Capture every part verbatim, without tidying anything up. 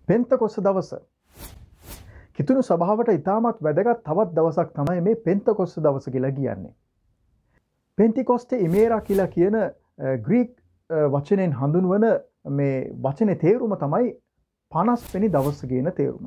පෙන්තකොස්ත දවස. කිතුණු සභාවට ඉතාමත් වැදගත් තවත් දවසක් තමයි මේ පෙන්තකොස්ත දවස කියලා කියන්නේ. පෙන්තිකොස්තේ ඉමේරා කියලා කියන ග්‍රීක් වචනයෙන් හඳුන්වන මේ වචනේ තේරුම තමයි පනස් වෙනි දවස කියන තේරුම.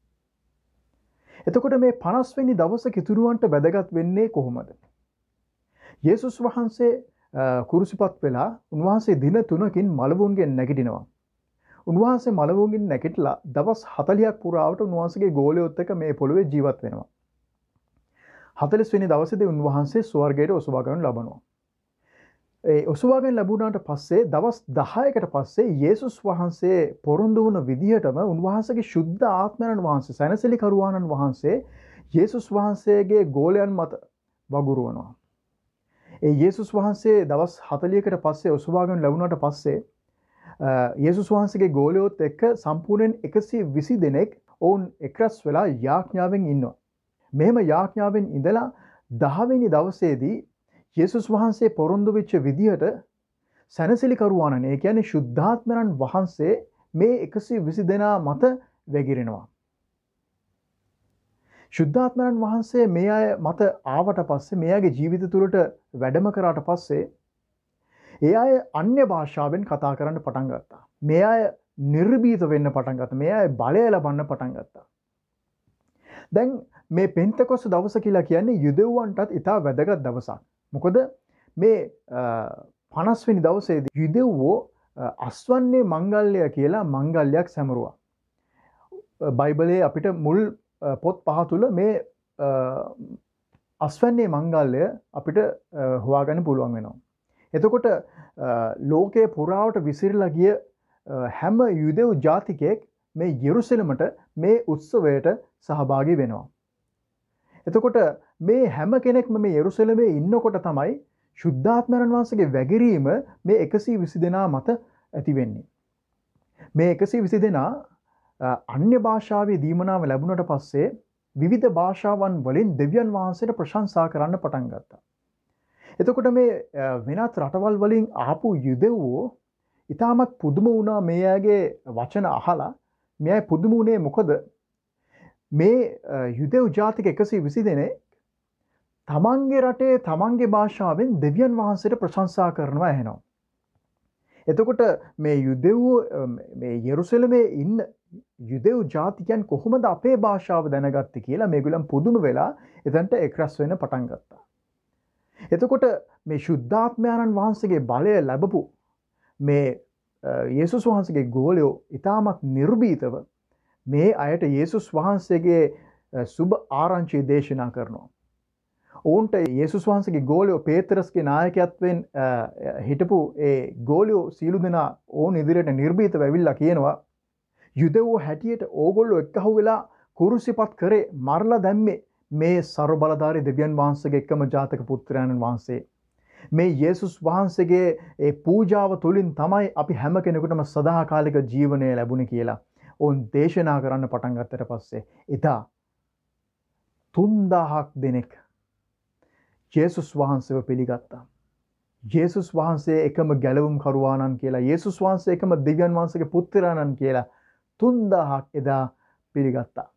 එතකොට මේ පනස් වෙනි දවස කිතුණුවන්ට වැදගත් වෙන්නේ කොහොමද? යේසුස් වහන්සේ කුරුසිපත් වෙලා උන්වහන්සේ දින තුනකින් මළවුන්ගෙන් නැගිටිනවා. උන්වහන්සේ මළවුන්ගෙන් නැගිටලා දවස් හතළියක් පුරාවට උන්වහන්සේගේ ගෝලයොත් එක්ක මේ පොළොවේ ජීවත් වෙනවා. හතළිස් වෙනි දවසේදී උන්වහන්සේ ස්වර්ගයට ඔසවා ගන්න ලබනවා. ඒ ඔසවා ගන්න ලැබුණාට පස්සේ දවස් දහයකට පස්සේ යේසුස් වහන්සේ පොරොන්දු වුණ විදිහටම උන්වහන්සේගේ ශුද්ධ ආත්මයන් වහන්සේ සැනසෙලි කරුවාණන් වහන්සේ යේසුස් වහන්සේගේ ගෝලයන් මත වගුරුවනවා. ඒ යේසුස් වහන්සේ දවස් හතළියකට පස්සේ ඔසවා ගන්න ලැබුණාට පස්සේ යේසුස් වහන්සේගේ ගෝලයොත් එක්ක සම්පූර්ණයෙන් එකසිය විසි දෙනෙක් ඔවුන් එක්රැස් වෙලා යාඥාවෙන් ඉන්නවා. මෙහෙම යාඥාවෙන් ඉඳලා දහ වෙනි දවසේදී යේසුස් වහන්සේ පොරොන්දු වෙච්ච විදිහට සැනසෙලි කරුවාණන්, ඒ කියන්නේ ශුද්ධාත්මයන් වහන්සේ මේ එකසිය විසි දෙනා මත වැగిරෙනවා. ශුද්ධාත්මයන් වහන්සේ මේ අය මත ආවට පස්සේ, මේ අයගේ ජීවිත තුළට වැඩම කරාට පස්සේ ඒ අය අන්‍ය භාෂාවෙන් කතා කරන්න පටන් ගත්තා. මේ අය නිර්භීත වෙන්න පටන් ගත්තා. මේ අය බලය ලබන්න පටන් ගත්තා. දැන් මේ පෙන්තකොස්ත දවස කියලා කියන්නේ යුදෙව්වන්ටත් ඉතා වැදගත් දවසක්. මොකද මේ පනස් වෙනි දවසේදී යුදෙව්වෝ අස්වන්නේ මංගල්‍ය කියලා මංගල්‍යයක් සැමරුවා. බයිබලයේ අපිට මුල් පොත් පහ තුල මේ අස්වන්නේ මංගල්‍ය අපිට හොයාගන්න පුළුවන් වෙනවා. එතකොට ලෝකයේ පුරාවට විසිරලා ගිය හැම යුදෙව් ජාතිකයෙක් මේ යෙරුසලමට මේ උත්සවයට සහභාගී වෙනවා. එතකොට මේ හැම කෙනෙක්ම මේ යෙරුසලමේ ඉන්නකොට තමයි ශුද්ධාත්මයන් වහන්සේගේ වැගිරීම මේ එකසිය විසි දෙනා මත ඇති වෙන්නේ. මේ එකසිය විසි දෙනා අන්‍ය භාෂාවේ දීමනාව ලැබුණට පස්සේ විවිධ භාෂාවන් වලින් දෙවියන් වහන්සේට ප්‍රශංසා කරන්න පටන් ගත්තා. එතකොට මේ වෙනත් රටවල් වලින් ආපු යුදෙව්වෝ ඉතාමත් පුදුම වුණා මේ අයගේ වචන අහලා. මේ අය පුදුම වුණේ මොකද? මේ යුදෙව් ජාතික එකසිය විසි දෙනෙක් තමන්ගේ රටේ තමන්ගේ භාෂාවෙන් දෙවියන් වහන්සේට ප්‍රශංසා කරනවා ඇහෙනවා. එතකොට මේ යුදෙව්වෝ මේ යෙරුසලමේ ඉන්න යුදෙව් ජාතිකයන් කොහොමද අපේ භාෂාව දැනගත්තේ කියලා මේගොල්ලන් පුදුම වෙලා එතනට එක්රැස් වෙන්න පටන් ගත්තා. එතකොට මේ ශුද්ධාත්මයන් වහන්සේගේ බලය ලැබපු මේ යේසුස් වහන්සේගේ ගෝලයෝ ඉතාමත් නිර්භීතව මේ අයට යේසුස් වහන්සේගේ සුබ ආරංචිය දේශනා කරනවා. ඔවුන්ට යේසුස් වහන්සේගේ ගෝලයෝ පේතරස්ගේ නායකත්වයෙන් හිටපු ඒ ගෝලයෝ සියලු දෙනා ඔවුන් ඉදිරියට නිර්භීතව ඇවිල්ලා කියනවා, යුදෙව්වෝ හැටියට ඕගොල්ලෝ එක්කහුව වෙලා කුරුසිපත් කරේ මරලා දැම්මේ මේ ਸਰව බලධාරී දෙවියන් වහන්සේගේ එකම ජාතක පුත්‍රයන්න් වහන්සේ. මේ යේසුස් වහන්සේගේ ඒ පූජාව තුළින් තමයි අපි හැම කෙනෙකුටම සදාකාලික ජීවනය ලැබුණේ කියලා ඔවුන් දේශනා කරන්න පටන් ගත්තට පස්සේ එදා තුන්දාහක් දෙනෙක් යේසුස් වහන්සේව පිළිගත්තා. යේසුස් වහන්සේ එකම ගැලවුම් කරුවාණන් කියලා, යේසුස් වහන්සේ එකම දෙවියන් වහන්සේගේ පුත්‍රයන්න් කියලා තුන්දාහක් එදා පිළිගත්තා.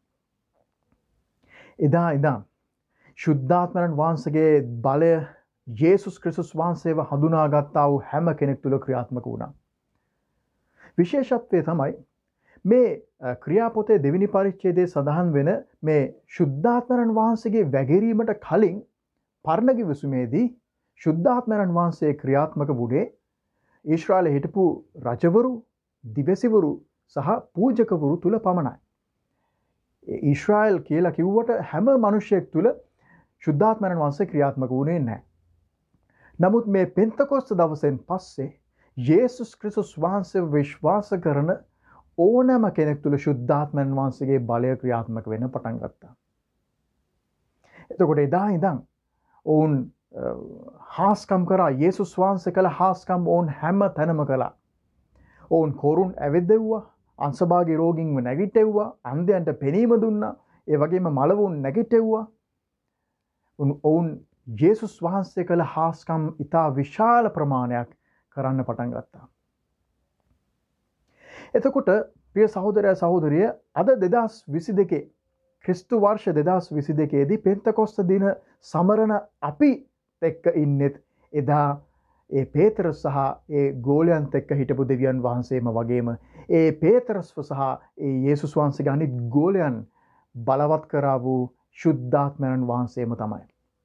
එදා ඉදන් ශුද්ධාත්මයන් වහන්සේගේ බලය යේසුස් ක්‍රිස්තුස් වහන්සේව හඳුනාගත්තා වූ හැම කෙනෙක් තුළ ක්‍රියාත්මක වුණා. විශේෂත්වය තමයි මේ ක්‍රියාපොතේ දෙවෙනි පරිච්ඡේදයේ සඳහන් වෙන මේ ශුද්ධාත්මයන් වහන්සේගේ වැගිරීමට කලින් පරණ කිවිසුමේදී ශුද්ධාත්මයන් වහන්සේ ක්‍රියාත්මක වුණේ ඊශ්‍රායලයේ හිටපු රජවරු, දිවසිවරු සහ පූජකවරු තුල පමණයි. ඊශ්‍රායල් කියලා කිව්වට හැම මිනිසෙක් තුල ශුද්ධාත්මයන් වහන්සේ ක්‍රියාත්මක වුණේ නැහැ. නමුත් මේ පෙන්තකොස්ත දවසෙන් පස්සේ යේසුස් ක්‍රිස්තුස් වහන්සේව විශ්වාස කරන ඕනෑම කෙනෙක් තුල ශුද්ධාත්මයන් වහන්සේගේ බලය ක්‍රියාත්මක වෙන්න පටන් ගත්තා. එතකොට එදා ඉඳන් ඔවුන් හාස්කම් කරා. යේසුස් වහන්සේ කළ හාස්කම් ඔවුන් හැම තැනම කළා. ඔවුන් කොරුන් ඇවිදෙව්වා, අංශභාගී රෝගීන්ව නැගිටෙව්වා, අන්ධයන්ට පෙනීම දුන්නා, ඒ වගේම මලවුන් නැගිටෙව්වා. ඔවුන් යේසුස් වහන්සේ කළ හාස්කම් ඉතා විශාල ප්‍රමාණයක් කරන්න පටන් ගත්තා. එතකොට ප්‍රිය සහෝදරයා සහෝදරිය අද දෙදහස් විසි දෙකේ ක්‍රිස්තු වර්ෂ දෙදහස් විසි දෙකේදී පෙන්තකොස්ත දින සමරන අපි එක්ක ඉන්නෙත් එදා ඒ පේතරස් සහ ඒ ගෝලයන්ත් එක්ක හිටපු දෙවියන් වහන්සේම වගේම ඒ පේතරස්ව සහ ඒ යේසුස් වහන්සේගේ අනිත් ගෝලයන් බලවත් කරා වූ ශුද්ධාත්මයන් වහන්සේම තමයි.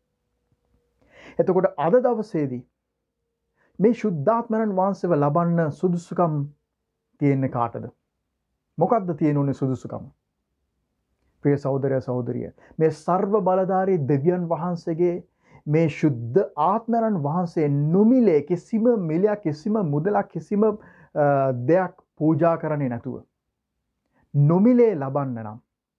එතකොට අද දවසේදී මේ ශුද්ධාත්මයන් වහන්සේව ලබන්න සුදුසුකම් තියෙන්නේ කාටද? මොකක්ද තියෙන උනේ සුදුසුකම? ප්‍රිය සහෝදරයා සහෝදරිය මේ සර්ව බලධාරී දෙවියන් වහන්සේගේ මේ ශුද්ධ ආත්මයන් වහන්සේ නොමිලේ කිසිම මිලයක් කිසිම මුදලක් කිසිම දෙයක් පූජා කරන්නේ නැතුව නොමිලේ ලබන්න නම්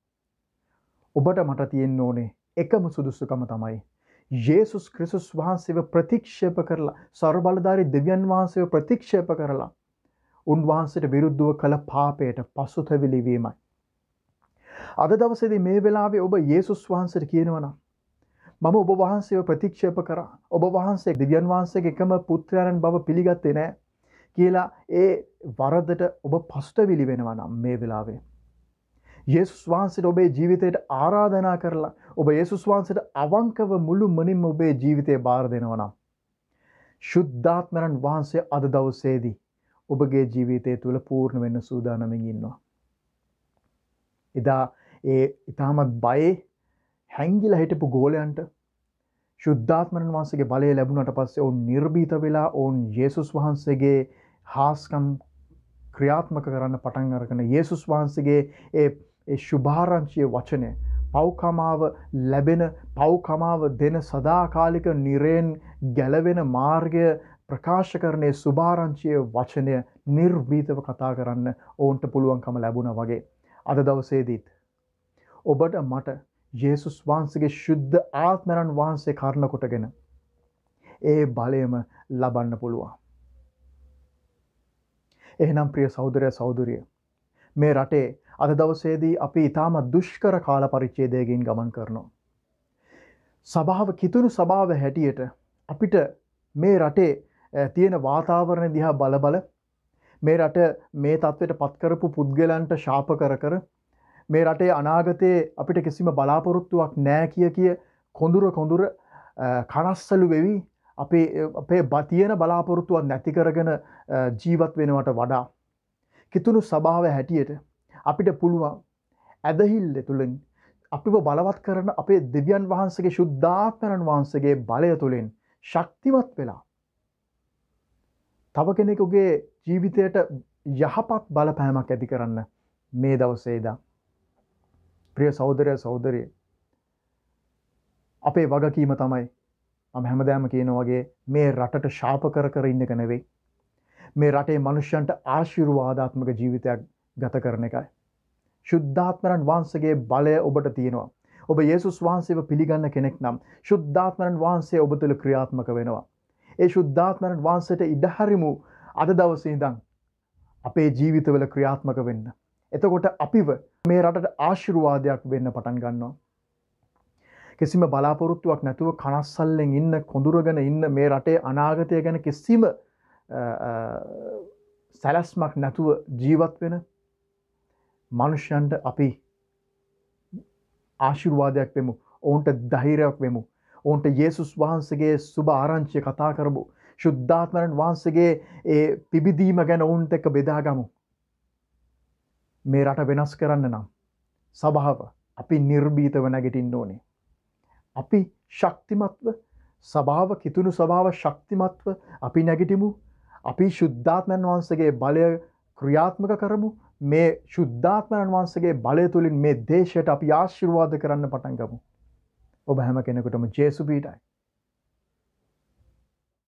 ඔබට මට තියෙන්න ඕනේ එකම සුදුසුකම තමයි යේසුස් ක්‍රිස්තුස් වහන්සේව ප්‍රතික්ෂේප කරලා සර්ව බලධාරී දෙවියන් වහන්සේව ප්‍රතික්ෂේප කරලා උන්වහන්සේට විරුද්ධව කළ පාපයට පසුතැවිලි වීමයි. අද දවසේදී මේ වෙලාවේ ඔබ යේසුස් වහන්සේට කියනවා නම් මම ඔබ වහන්සේව ප්‍රතික්ෂේප කරා. ඔබ වහන්සේ දෙවියන් වහන්සේගේ එකම පුත්‍රයන් බව පිළිගත්තේ නැහැ කියලා ඒ වරදට ඔබ පසුතැවිලි වෙනවා නම් මේ වෙලාවේ යේසුස් වහන්සේට ඔබේ ජීවිතයට ආරාධනා කරලා ඔබ යේසුස් වහන්සේට අවංකව මුළු මනින්ම ඔබේ ජීවිතය බාර දෙනවා නම් ශුද්ධාත්මයන් වහන්සේ අද දවසේදී ඔබගේ ජීවිතය තුළ පූර්ණ වෙන්න සූදානමින් ඉන්නවා. එදා ඒ ඊටමත් බයේ හැංගිලා හිටපු ගෝලයන්ට ශුද්ධාත්මයන් වහන්සේගේ බලය ලැබුණාට පස්සේ ඔවුන් නිර්භීත වෙලා ඔවුන් යේසුස් වහන්සේගේ හාස්කම් ක්‍රියාත්මක කරන්න පටන් අරගෙන යේසුස් වහන්සේගේ ඒ ඒ සුභාරංචියේ වචනය පව්කමාව ලැබෙන පව්කමාව දෙන සදාකාලික නිරයෙන් ගැලවෙන මාර්ගය ප්‍රකාශ කරන්නේ සුභාරංචියේ වචනය නිර්භීතව කතා කරන්න ඔවුන්ට පුළුවන්කම ලැබුණා වගේ අද දවසේදීත් ඔබට මට යේසුස් වහන්සේගේ ශුද්ධ ආත්මයන් වහන්සේ කාරණ කොටගෙන ඒ බලයම ලබන්න පුළුවන්. එහෙනම් ප්‍රිය සහෝදරයා සහෝදරිය මේ රටේ අද දවසේදී අපි ඊටම දුෂ්කර කාල පරිච්ඡේදයකින් ගමන් කරනවා. සභාව කිතුණු සභාව හැටියට අපිට මේ රටේ තියෙන වාතාවරණ දිහා බල බල මේ රට මේ තත්ත්වයට පත් කරපු පුද්ගලයන්ට ශාප කර කර මේ රටේ අනාගතයේ අපිට කිසිම බලාපොරොත්තුවක් නැහැ කිය කිය කොඳුර කොඳුර කනස්සලු වෙවි අපේ අපේ තියෙන බලාපොරොත්තුවක් නැති කරගෙන ජීවත් වෙනවට වඩා කිතුණු සභාව හැටියට අපිට පුළුවන් ඇදහිල්ල තුලින් අපිව බලවත් කරන අපේ දෙවියන් වහන්සේගේ ශුද්ධාත්මයන් වහන්සේගේ බලය තුලින් ශක්තිමත් වෙලා තව කෙනෙකුගේ ජීවිතයට යහපත් බලපෑමක් ඇති කරන්න මේ දවසේ ඉඳන් ප්‍රිය සහෝදරයා සහෝදරිය අපේ වගකීම තමයි මම හැමදාම කියනවා වගේ මේ රටට ශාප කර කර ඉන්න එක නෙවෙයි මේ රටේ මිනිස්සුන්ට ආශිර්වාදාත්මක ජීවිතයක් ගත කරන එකයි. ශුද්ධාත්මයන් වහන්සේගේ බලය ඔබට තියෙනවා. ඔබ යේසුස් වහන්සේව පිළිගන්න කෙනෙක් නම් ශුද්ධාත්මයන් වහන්සේ ඔබ තුළ ක්‍රියාත්මක වෙනවා. ඒ ශුද්ධාත්මයන් වහන්සේට ඉඩ හරිමු අද දවසේ ඉඳන් අපේ ජීවිතවල ක්‍රියාත්මක වෙන්න. එතකොට අපිව මේ රටට ආශිර්වාදයක් වෙන්න පටන් ගන්නවා. කිසිම බලාපොරොත්තුවක් නැතුව කනස්සල්ලෙන් ඉන්න කොඳුරගෙන ඉන්න මේ රටේ අනාගතය ගැන කිසිම සැලැස්මක් නැතුව ජීවත් වෙන මනුෂ්‍යයන්ට අපි ආශිර්වාදයක් වෙමු. ඔවුන්ට ධෛර්යයක් වෙමු. ඔවුන්ට යේසුස් වහන්සේගේ සුබ ආරංචිය කතා කරමු. ශුද්ධාත්මයන් වහන්සේගේ ඒ පිබිදීම ගැන ඔවුන්ට එක්ක බෙදාගමු. මේ රට වෙනස් කරන්න නම් සභාව අපි නිර්භීතව නැගිටින්න ඕනේ. අපි ශක්තිමත්ව සභාව කිතුණු සභාව ශක්තිමත්ව අපි නැගිටිමු. අපි ශුද්ධාත්මයන් වහන්සේගේ බලය ක්‍රියාත්මක කරමු. මේ ශුද්ධාත්මයන් වහන්සේගේ බලය තුලින් මේ දේශයට අපි ආශිර්වාද කරන්න පටන් ගමු. ඔබ හැම කෙනෙකුටම ජේසු පීඨයි.